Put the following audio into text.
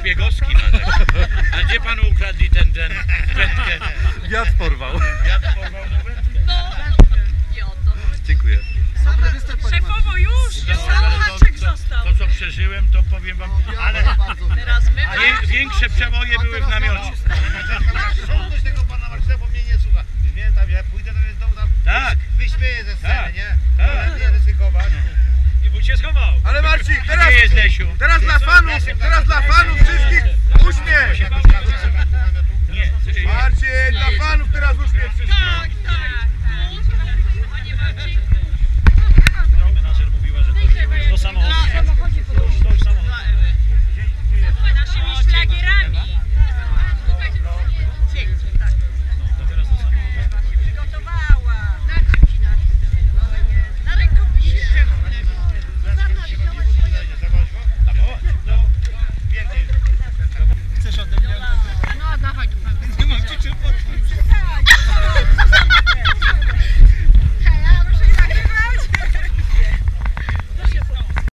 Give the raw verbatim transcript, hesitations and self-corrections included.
szpiegowski ma tak. A gdzie panu ukradli ten, ten wędkę? Wiatr porwał. Wiatr porwał mu wędkę? No. Dziękuję. Szefowo już! No, Sam ale to, haczyk to, został. to co przeżyłem, to powiem wam, ale Teraz my wie, większe przeboje były w namiocie. Szumność tego pana Marcina, bo mnie nie słucha. Mnie tam, ja pójdę tam znowu tam Tak. wyśmieję ze sceny, Tak. nie? Tak. Ale nie ryzykować. I bój się schował. Ale Marcin, A teraz, gdzie jest Lesiu? teraz dla fanów, teraz dla fanów wszystkich uśmiech! Nie, Marcin, dla fanów teraz uśmiech wszystkich!